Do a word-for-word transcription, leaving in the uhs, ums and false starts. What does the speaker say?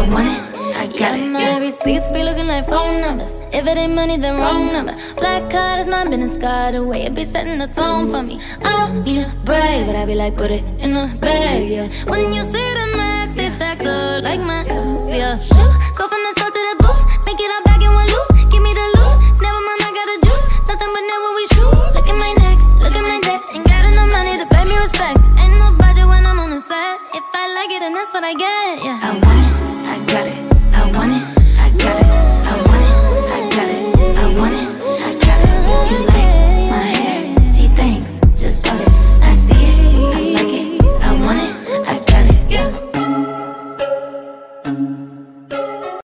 I want it, I got it. My receipts be looking like phone numbers. If it ain't money, then wrong number. Black card is my business card. The way it be setting the tone for me. I don't need to brag, but I be like, put it in the bag, yeah. When you see the max, they stacked up like my, yeah. Shoot, go from the south to the booth, make it up.